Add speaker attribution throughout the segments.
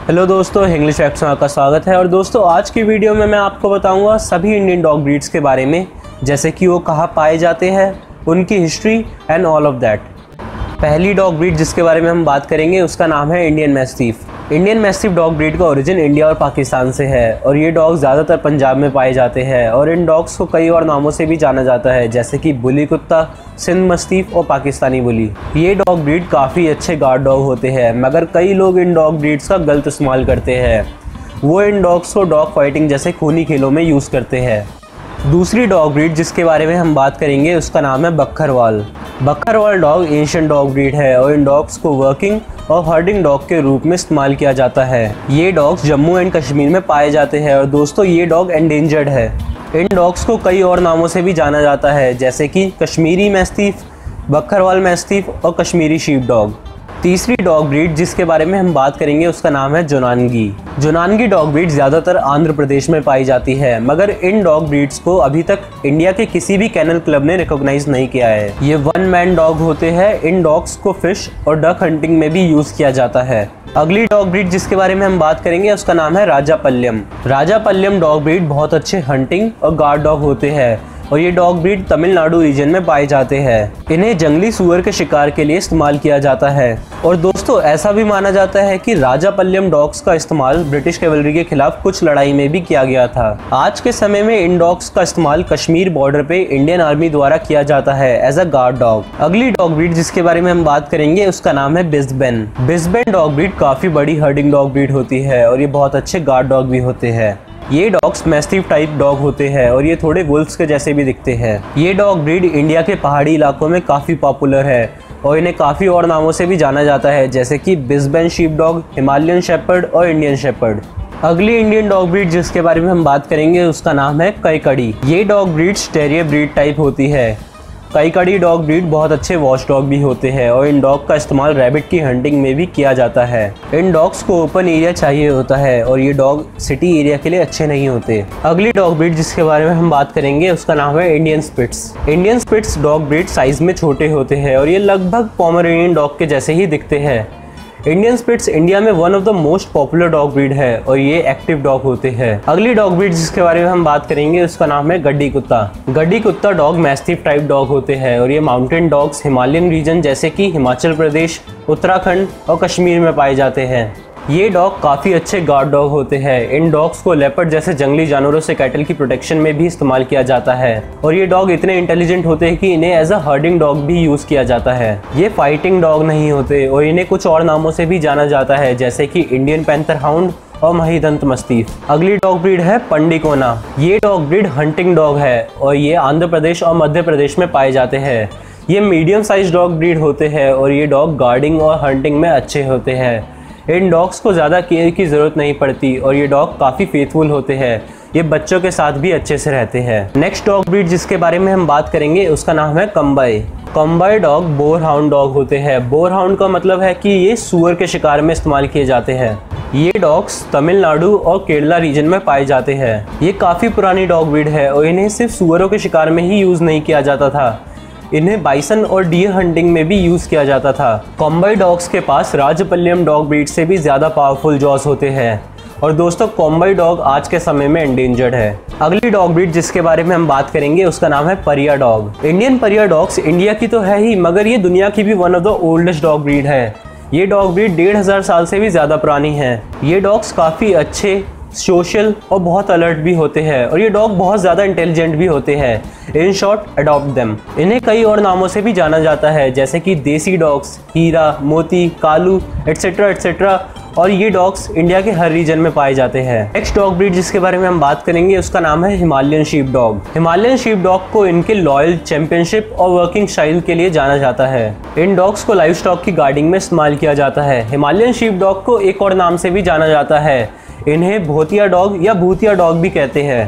Speaker 1: Hello दोस्तों, English facts में आपका स्वागत है। और दोस्तों, आज की वीडियो में मैं आपको बताऊंगा सभी इंडियन डॉग ब्रीड्स के बारे में, जैसे कि वो कहाँ पाए जाते हैं, उनकी history and all of that. पहली डॉग ब्रीड जिसके बारे में हम बात करेंगे उसका नाम है Indian mastiff. Indian mastiff dog breed का ओरिजिन इंडिया और पाकिस्तान से है और ये डॉग ज़्यादातर पंजाब में पाए जाते हैं और इन डॉग्स को कई और नामों से भी जाना जाता है, जैसे कि बुली कुत्ता, सिंध मस्तीफ और पाकिस्तानी बुली। ये डॉग ब्रीड काफ़ी अच्छे गार्ड डॉग होते हैं, मगर कई लोग इन डॉग ब्रीड्स का गलत इस्तेमाल करते हैं। वो इन डॉग्स को डॉग फाइटिंग जैसे खूनी खेलों में यूज़ करते हैं। दूसरी डॉग ब्रीड जिसके बारे में हम बात करेंगे उसका नाम है Bakkharwal. Bakkharwal dog Asian dog breed है और इन डॉग्स को वर्किंग और हर्डिंग डॉग के रूप में इस्तेमाल किया जाता है। ये डॉग्स जम्मू एंड कश्मीर में पाए जाते हैं और दोस्तों ये डॉग एंडेंजर्ड है। इन डॉग्स को कई और नामों से भी जाना जाता है, जैसे कि कश्मीरी मैस्टीफ, बक्खरवाल मैस्टीफ और कश्मीरी शीप डॉग। तीसरी डॉग ब्रीड जिसके बारे में हम बात करेंगे उसका नाम है जोनानगी। जोनानगी डॉग ब्रीड ज़्यादातर आंध्र प्रदेश में पाई जाती है, मगर इन डॉग ब्रीड्स को अभी तक इंडिया के किसी भी कैनल क्लब ने रिकॉग्नाइज नहीं किया है। ये वन मैन डॉग होते हैं। इन डॉग्स को फिश और डक हंटिंग में भी यूज़ किया जाता है। अगली डॉग ब्रीड जिसके बारे में हम बात करेंगे उसका नाम है राजापल्यम। राजापल्यम डॉग ब्रीड बहुत अच्छे हंटिंग और गार्ड डॉग होते हैं और ये डॉग ब्रीड तमिलनाडु रीजन में पाए जाते हैं। इन्हें जंगली सुअर के शिकार के लिए इस्तेमाल किया जाता है और दोस्तों ऐसा भी माना जाता है कि राजापल्यम डॉग्स का इस्तेमाल ब्रिटिश कैवलरी के खिलाफ कुछ लड़ाई में भी किया गया था। आज के समय में इन डॉग्स का इस्तेमाल कश्मीर बॉर्डर पे इंडियन आर्मी द्वारा किया जाता है एज अ गार्ड डॉग। अगली डॉग ब्रीड जिसके बारे में हम बात करेंगे उसका नाम है बिस्बेन। बिस्बेन डॉग ब्रीड काफी बड़ी हर्डिंग डॉग ब्रीड होती है और ये बहुत अच्छे गार्ड डॉग भी होते हैं। ये डॉग्स मैस्टीफ टाइप डॉग होते हैं और ये थोड़े वुल्फ्स के जैसे भी दिखते हैं। ये डॉग ब्रीड इंडिया के पहाड़ी इलाकों में काफ़ी पॉपुलर है और इन्हें काफ़ी और नामों से भी जाना जाता है, जैसे कि Bisben sheep dog, Himalayan shepherd और इंडियन शेपर्ड। अगली इंडियन डॉग ब्रीड जिसके बारे में हम बात करेंगे उसका नाम है कैकड़ी। ये dog breed terrier breed type होती है। कैकड़ी डॉग ब्रीड बहुत अच्छे वॉच डॉग भी होते हैं और इन डॉग का इस्तेमाल रैबिट की हंटिंग में भी किया जाता है। इन डॉग्स को ओपन एरिया चाहिए होता है और ये डॉग सिटी एरिया के लिए अच्छे नहीं होते। अगली डॉग ब्रीड जिसके बारे में हम बात करेंगे उसका नाम है Indian spitz. Indian spitz dog breed size में छोटे होते हैं और ये लगभग पोमेरेनियन डॉग के जैसे ही दिखते हैं। इंडियन स्पिट्स इंडिया में one of the most popular dog breed है और ये एक्टिव डॉग होते हैं। अगली डॉग ब्रीड जिसके बारे में हम बात करेंगे उसका नाम है गड्डी कुत्ता। गड्डी कुत्ता डॉग मैस्टीफ टाइप डॉग होते हैं और ये माउंटेन डॉग्स हिमालयन रीजन जैसे कि हिमाचल प्रदेश, उत्तराखंड और कश्मीर में पाए जाते हैं। ये डॉग काफ़ी अच्छे गार्ड डॉग होते हैं। इन डॉग्स को लेपर्ड जैसे जंगली जानवरों से कैटल की प्रोटेक्शन में भी इस्तेमाल किया जाता है और ये डॉग इतने इंटेलिजेंट होते हैं कि इन्हें एज अ हर्डिंग डॉग भी यूज़ किया जाता है। ये फाइटिंग डॉग नहीं होते और इन्हें कुछ और नामों से भी जाना जाता है, जैसे कि इंडियन पैंथर हाउंड और महिदंत मस्तीफ। अगली डॉग ब्रीड है पंडिकोना। ये डॉग ब्रीड हंटिंग डॉग है और ये आंध्र प्रदेश और मध्य प्रदेश में पाए जाते हैं। ये मीडियम साइज डॉग ब्रीड होते हैं और ये डॉग गार्डिंग और हंटिंग में अच्छे होते हैं। इन डॉग्स को ज़्यादा केयर की ज़रूरत नहीं पड़ती और ये डॉग काफ़ी फेथफुल होते हैं। ये बच्चों के साथ भी अच्छे से रहते हैं। नेक्स्ट डॉग ब्रीड जिसके बारे में हम बात करेंगे उसका नाम है Kombai. Kombai dog boar hound dog होते हैं। बोर हाउंड का मतलब है कि ये सुअर के शिकार में इस्तेमाल किए जाते हैं। ये डॉग्स तमिलनाडु और केरला रीजन में पाए जाते हैं। ये काफ़ी पुरानी डॉग ब्रीड है और इन्हें सिर्फ सुअरों के शिकार में ही यूज़ नहीं किया जाता था, इन्हें बाइसन और डियर हंटिंग में भी यूज़ किया जाता था। कॉम्बाई डॉग्स के पास राजपल्यम डॉग ब्रीड से भी ज़्यादा पावरफुल जॉस होते हैं और दोस्तों कॉम्बाई डॉग आज के समय में एंडेंजर्ड है। अगली डॉग ब्रीड जिसके बारे में हम बात करेंगे उसका नाम है pariah dog. Indian pariah dogs India की तो है ही, मगर ये दुनिया की भी one of the oldest dog breed है। ये डॉग ब्रीड 1500 साल से भी ज़्यादा पुरानी है। ये डॉग्स काफ़ी अच्छे, सोशल और बहुत अलर्ट भी होते हैं और ये डॉग बहुत ज़्यादा इंटेलिजेंट भी होते हैं। In short, adopt them. इन्हें कई और नामों से भी जाना जाता है, जैसे कि देसी डॉग्स, हीरा, मोती, कालू एट्सेट्रा एट्सेट्रा, और ये डॉग्स इंडिया के हर रीजन में पाए जाते हैं। नेक्स्ट डॉग ब्रीड जिसके बारे में हम बात करेंगे उसका नाम है Himalayan sheep dog. Himalayan sheep dog को इनके लॉयल, चैंपियनशिप और वर्किंग स्टाइल के लिए जाना जाता है। इन डॉग्स को लाइव स्टॉक की गार्डिंग में इस्तेमाल किया जाता है। हिमालयन शीप डॉग को एक और नाम से भी जाना जाता है, इन्हें भोतिया डॉग या भूतिया डॉग भी कहते हैं।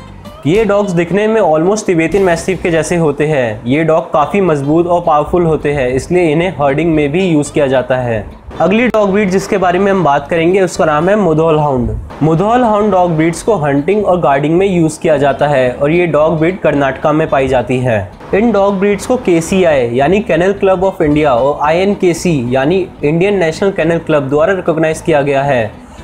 Speaker 1: ये डॉग्स दिखने में ऑलमोस्ट तिबेतियन मैस्टीफ के जैसे होते हैं। ये डॉग काफ़ी मजबूत और पावरफुल होते हैं, इसलिए इन्हें हर्डिंग में भी यूज़ किया जाता है। अगली डॉग ब्रीड जिसके बारे में हम बात करेंगे उसका नाम है Mudhol hound. Mudhol hound dog breeds को हंटिंग और गार्डिंग में यूज़ किया जाता है और ये डॉग ब्रीड कर्नाटका में पाई जाती है। इन डॉग ब्रीड्स को KCI यानी कैनल क्लब ऑफ इंडिया और INKC यानी इंडियन नेशनल कैनल क्लब द्वारा रिकॉग्नाइज किया गया है।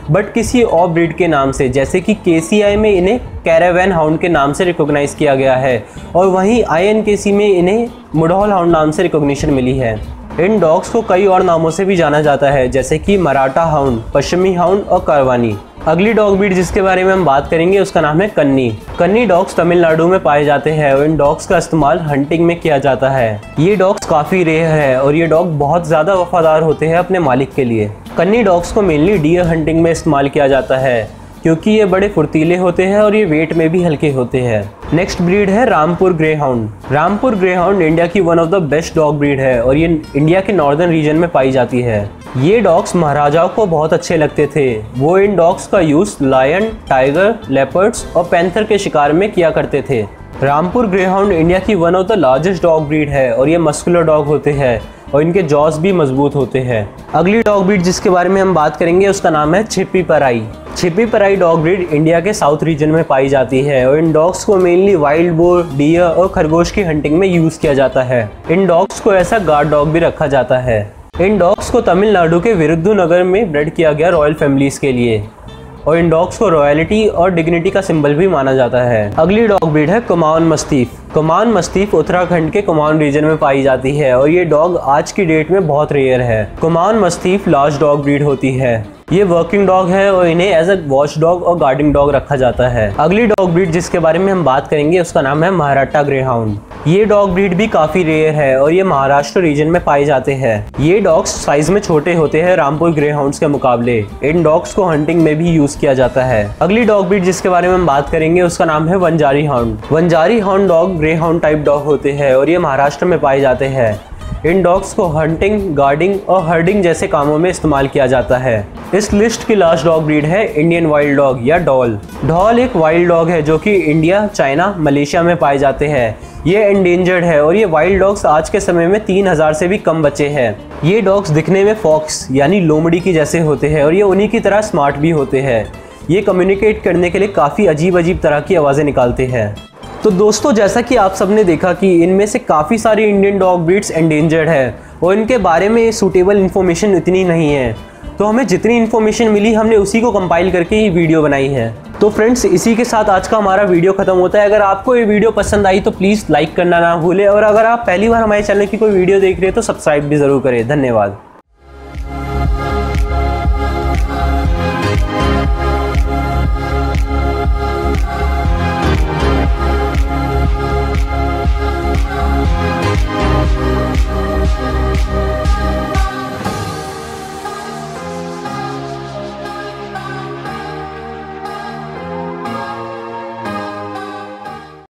Speaker 1: बट किसी और ब्रीड के नाम से, जैसे कि KCI में इन्हें कैरावैन हाउंड के नाम से रिकॉग्नाइज किया गया है और वहीं INKC में इन्हें मुढोल हाउंड नाम से रिकॉग्निशन मिली है। इन डॉग्स को कई और नामों से भी जाना जाता है, जैसे कि मराठा हाउंड, पश्चिमी हाउंड और कारवानी। अगली डॉग ब्रीड जिसके बारे में हम बात करेंगे उसका नाम है कन्नी। कन्नी डॉग्स तमिलनाडु में पाए जाते हैं और इन डॉग्स का इस्तेमाल हंटिंग में किया जाता है। ये डॉग्स काफ़ी रेयर है और ये डॉग बहुत ज़्यादा वफादार होते हैं अपने मालिक के लिए। कन्नी डॉग्स को मेनली डियर हंटिंग में इस्तेमाल किया जाता है क्योंकि ये बड़े फुर्तीले होते हैं और ये वेट में भी हल्के होते हैं। नेक्स्ट ब्रीड है Rampur greyhound. Rampur greyhound India की one of the best dog breed है और ये इंडिया के नॉर्दर्न रीजन में पाई जाती है। ये डॉग्स महाराजाओं को बहुत अच्छे लगते थे। वो इन डॉग्स का यूज लायन, टाइगर, लेपर्ड्स और पैंथर के शिकार में किया करते थे। रामपुर ग्रे हाउंड इंडिया की one of the largest dog breed है और ये मस्कुलर डॉग होते हैं और इनके जॉस भी मजबूत होते हैं। अगली डॉग ब्रीड जिसके बारे में हम बात करेंगे उसका नाम है छिपी पराई। Chippiparai dog breed India के साउथ रीजन में पाई जाती है और इन डॉग्स को मेनली वाइल्ड बोर, डियर और खरगोश की हंटिंग में यूज किया जाता है। इन डॉग्स को ऐसा गार्ड डॉग भी रखा जाता है। इन डॉग्स को तमिलनाडु के विरुद्धुनगर में ब्रेड किया गया रॉयल फैमिलीज के लिए और इन डॉग्स को रॉयलिटी और डिग्निटी का सिंबल भी माना जाता है। अगली डॉग ब्रीड है कुमाऊन मस्तीफ। कुमाऊन मस्तीफ उत्तराखंड के कुमाऊन रीजन में पाई जाती है और ये डॉग आज की डेट में बहुत रेयर है। Kumaon mastiff large dog breed होती है। ये वर्किंग डॉग है और इन्हें एज अ वॉच डॉग और गार्डिंग डॉग रखा जाता है। अगली डॉग ब्रीड जिसके बारे में हम बात करेंगे उसका नाम है मराठा ग्रे हाउंड। ये डॉग ब्रीड भी काफी रेयर है और ये महाराष्ट्र रीजन में पाए जाते हैं। ये डॉग्स साइज में छोटे होते हैं रामपुर ग्रे हाउंड्स के मुकाबले। इन डॉग्स को हंटिंग में भी यूज किया जाता है। अगली डॉग ब्रीड जिसके बारे में हम बात करेंगे उसका नाम है Vanjari hound. Vanjari hound dog greyhound type dog होते हैं और ये महाराष्ट्र में पाए जाते हैं। इन डॉग्स को हंटिंग, गार्डिंग और हर्डिंग जैसे कामों में इस्तेमाल किया जाता है। इस लिस्ट की लास्ट डॉग ब्रीड है इंडियन वाइल्ड डॉग या डॉल। डॉल एक वाइल्ड डॉग है जो कि इंडिया, चाइना, मलेशिया में पाए जाते हैं। ये एंडेंजर्ड है और ये वाइल्ड डॉग्स आज के समय में 3000 से भी कम बचे हैं। ये डॉग्स दिखने में फॉक्स यानी लोमड़ी की जैसे होते हैं और ये उन्हीं की तरह स्मार्ट भी होते हैं। ये कम्युनिकेट करने के लिए काफ़ी अजीब अजीब तरह की आवाज़ें निकालते हैं। तो दोस्तों, जैसा कि आप सबने देखा कि इनमें से काफ़ी सारी इंडियन डॉग ब्रीड्स एंडेंजर्ड है और इनके बारे में सूटेबल इन्फॉर्मेशन इतनी नहीं है। तो हमें जितनी इन्फॉर्मेशन मिली हमने उसी को कंपाइल करके ये वीडियो बनाई है। तो फ्रेंड्स, इसी के साथ आज का हमारा वीडियो खत्म होता है। अगर आपको ये वीडियो पसंद आई तो प्लीज़ लाइक करना ना भूलें और अगर आप पहली बार हमारे चैनल की कोई वीडियो देख रहे हैं तो सब्सक्राइब भी ज़रूर करें। धन्यवाद।